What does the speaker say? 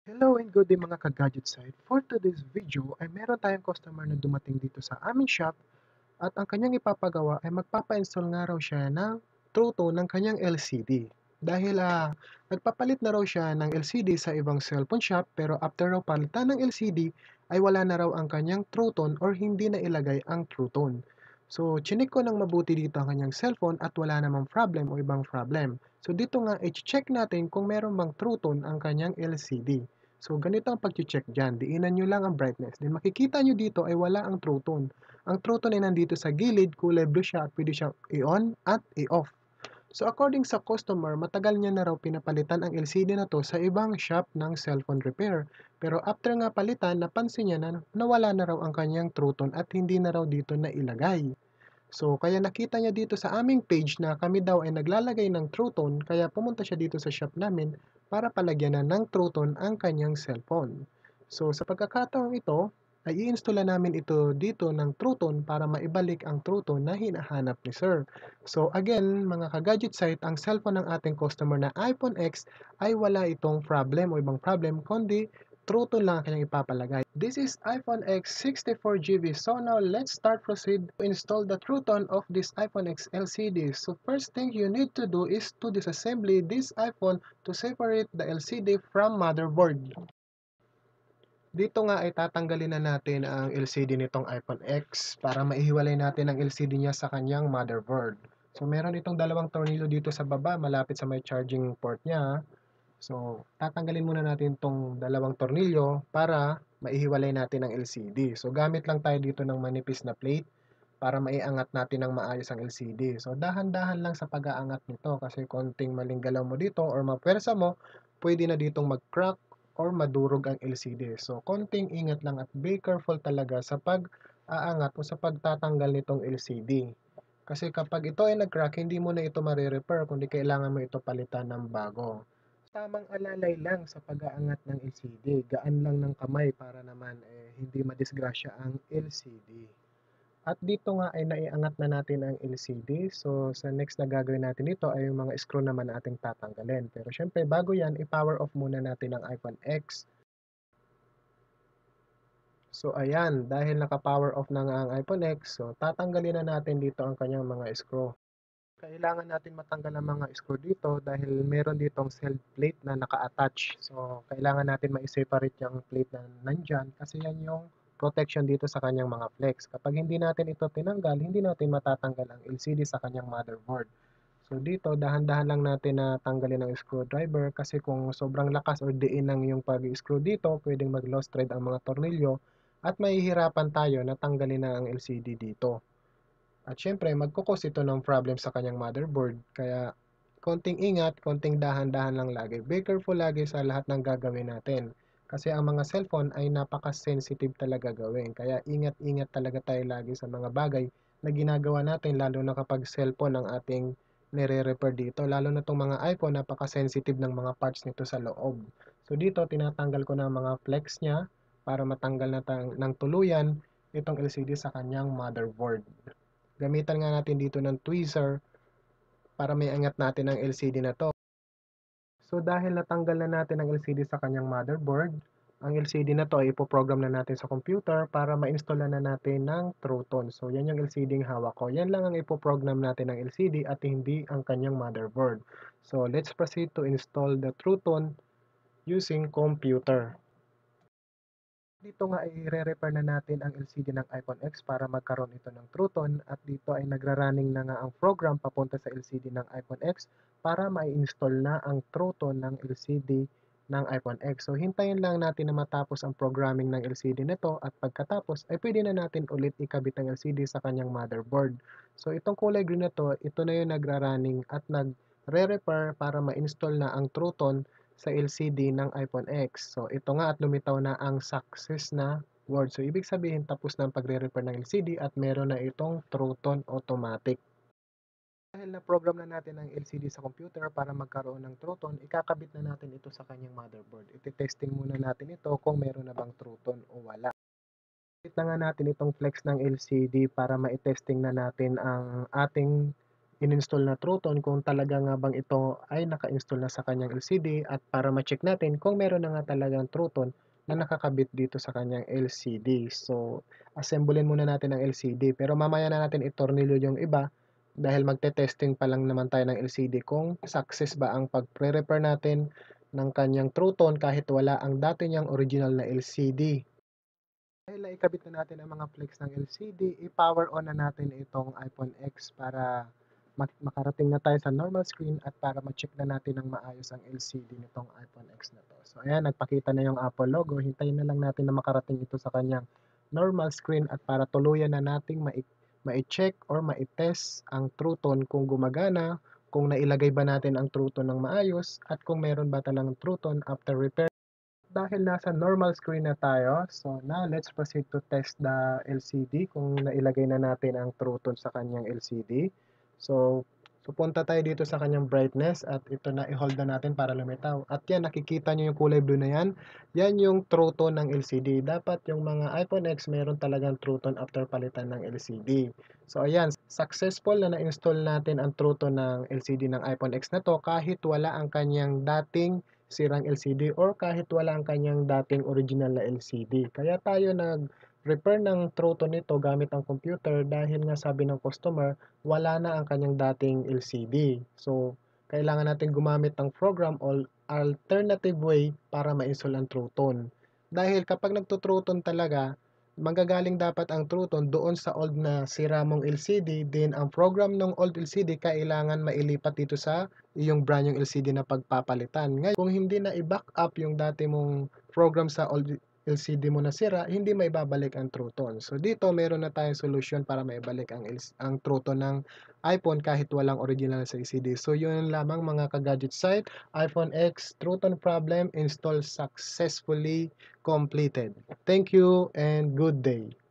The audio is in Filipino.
Hello and good day mga ka-gadget site. For today's video ay meron tayong customer na dumating dito sa aming shop at ang kanyang ipapagawa ay magpapa-install nga raw siya ng True Tone ng kanyang LCD. Dahil nagpapalit na raw siya ng LCD sa ibang cellphone shop pero after raw palitan ng LCD ay wala na raw ang kanyang True Tone or hindi na ilagay ang True Tone. So, chinik ko ng mabuti dito ang kanyang cellphone at wala namang problem o ibang problem. So, dito nga i-check natin kung meron bang True Tone ang kanyang LCD. So, ganito ang pag-check dyan. Diinan nyo lang ang brightness. Then, makikita nyo dito ay wala ang True Tone. Ang True Tone ay nandito sa gilid, kulay blue siya at pwede siyang i-on at i-off. So, according sa customer, matagal niya na raw pinapalitan ang LCD na to sa ibang shop ng cellphone repair. Pero after nga palitan, napansin niya na nawala na raw ang kanyang True Tone at hindi na raw dito na ilagay. So, kaya nakita niya dito sa aming page na kami daw ay naglalagay ng True Tone, kaya pumunta siya dito sa shop namin para palagyan ng True Tone ang kanyang cellphone. So, sa pagkakataong ito, ay i-install namin ito dito ng True Tone para maibalik ang True Tone na hinahanap ni Sir. So, again, mga ka-gadget site, ang cellphone ng ating customer na iPhone X ay wala itong problem o ibang problem, kundi True Tone lang ang kanyang ipapalagay. This is iPhone X 64GB. So now let's proceed to install the True Tone of this iPhone X LCD. So first thing you need to do is to disassemble this iPhone to separate the LCD from motherboard. Dito nga ay tatanggalin na natin ang LCD nitong iPhone X para maihiwalay natin ang LCD niya sa kanyang motherboard. So meron itong dalawang tornilyo dito sa baba malapit sa may charging port niya. So, tatanggalin muna natin itong dalawang tornilyo para maihiwalay natin ang LCD. So, gamit lang tayo dito ng manipis na plate para maiangat natin ng maayos ang LCD. So, dahan-dahan lang sa pag-aangat nito kasi konting maling galaw mo dito or mapwersa mo, pwede na ditong mag-crack or madurog ang LCD. So, konting ingat lang at be careful talaga sa pag-aangat o sa pagtatanggal nitong LCD. Kasi kapag ito ay nag-crack, hindi mo na ito mare-repair kundi kailangan mo ito palitan ng bago. Tamang alalay lang sa pag-aangat ng LCD, gaan lang ng kamay para naman hindi madisgrasya ang LCD. At dito nga ay naiangat na natin ang LCD. So sa next na gagawin natin dito ay yung mga screw naman na ating tatanggalin. Pero syempre bago yan, i-power off muna natin ang iPhone X. So ayan, dahil naka-power off na nga ang iPhone X, so tatanggalin na natin dito ang kanyang mga screw. Kailangan natin matanggal ang mga screw dito dahil meron ditong cell plate na naka-attach. So, kailangan natin ma-separate yung plate na nandyan kasi yan yung protection dito sa kanyang mga flex. Kapag hindi natin ito tinanggal, hindi natin matatanggal ang LCD sa kanyang motherboard. So, dito, dahan-dahan lang natin na tanggalin ang screwdriver kasi kung sobrang lakas or diin ng yung pag-screw dito, pwedeng mag-lost thread ang mga tornilyo at mahihirapan tayo na tanggalin na ang LCD dito. At syempre, magkukos ito ng problem sa kanyang motherboard. Kaya, konting ingat, konting dahan-dahan lang lagi. Be careful lagi sa lahat ng gagawin natin. Kasi ang mga cellphone ay napaka-sensitive talaga gawin. Kaya ingat-ingat talaga tayo lagi sa mga bagay na ginagawa natin, lalo na kapag cellphone ang ating nire-repair dito. Lalo na itong mga iPhone, napaka-sensitive ng mga parts nito sa loob. So dito, tinatanggal ko na mga flex niya para matanggal na ng tuluyan itong LCD sa kanyang motherboard. Gamitan nga natin dito ng tweezer para may angat natin ang LCD na to. So dahil natanggal na natin ang LCD sa kanyang motherboard, ang LCD na to ay ipoprogram na natin sa computer para ma-install na natin ng True Tone. So yan yung LCD yung hawak ko. Yan lang ang ipoprogram natin ng LCD at hindi ang kanyang motherboard. So let's proceed to install the True Tone using computer. Dito nga ay re-repair na natin ang LCD ng iPhone X para magkaroon ito ng True Tone at dito ay nagra-running na nga ang program papunta sa LCD ng iPhone X para ma-install na ang True Tone ng LCD ng iPhone X. So hintayin lang natin na matapos ang programming ng LCD nito at pagkatapos ay pwede na natin ulit ikabit ang LCD sa kanyang motherboard. So itong kulay green na to, ito na yung nagra-running at nagre-repair para ma-install na ang True Tone sa LCD ng iPhone X. So, ito nga at lumitaw na ang success na word. So, ibig sabihin tapos na ang pagre-repair ng LCD at meron na itong True Tone Automatic. Dahil na-program na natin ang LCD sa computer para magkaroon ng True Tone, ikakabit na natin ito sa kanyang motherboard. Iti-testing muna natin ito kung meron na bang True Tone o wala. Ikabit na nga natin itong flex ng LCD para ma-testing na natin ang ating ininstall na True Tone kung talaga nga bang ito ay naka-install na sa kanyang LCD at para ma-check natin kung meron na nga talagang True Tone na nakakabit dito sa kanyang LCD. So, assemblein muna natin ang LCD pero mamaya na natin itornilyo yung iba dahil magte-testing pa lang naman tayo ng LCD kung success ba ang pag-pre-repair natin ng kanyang True Tone kahit wala ang dati niyang original na LCD. Dahil naikabit na natin ang mga flex ng LCD, i-power on na natin itong iPhone X para makarating na tayo sa normal screen at para ma-check na natin ng maayos ang LCD nitong iPhone X na to. So ayan, nagpakita na yung Apple logo. Hintayin na lang natin na makarating ito sa kanyang normal screen at para tuluyan na nating ma-check or ma-test ang True Tone kung gumagana, kung nailagay ba natin ang True Tone ng maayos at kung meron ba talagang True Tone after repair. Dahil nasa normal screen na tayo, so now let's proceed to test the LCD kung nailagay na natin ang True Tone sa kanyang LCD. So punta tayo dito sa kanyang brightness at ito na i-hold na natin para lumitaw. At yan, nakikita nyo yung kulay blue na yan. Yan yung True Tone ng LCD. Dapat yung mga iPhone X meron talagang True Tone after palitan ng LCD. So ayan, successful na na-install natin ang True Tone ng LCD ng iPhone X na to kahit wala ang kanyang dating sirang LCD or kahit wala ang kanyang dating original na LCD. Kaya tayo nag-repair ng True Tone nito gamit ang computer dahil nga sabi ng customer, wala na ang kanyang dating LCD. So, kailangan natin gumamit ng program or alternative way para ma-install ang True Tone. Dahil kapag nagto-True Tone talaga, manggagaling dapat ang True Tone doon sa old na sira mong LCD, then ang program ng old LCD kailangan mailipat dito sa iyong brand yung LCD na pagpapalitan. Ngayon, kung hindi na i-back up yung dati mong program sa old LCD mo na sira, hindi maibabalik ang True Tone. So dito meron na tayong solution para maibalik ang True Tone ng iPhone kahit walang original sa LCD. So yun lamang mga ka-gadget site, iPhone X True Tone problem installed successfully completed. Thank you and good day.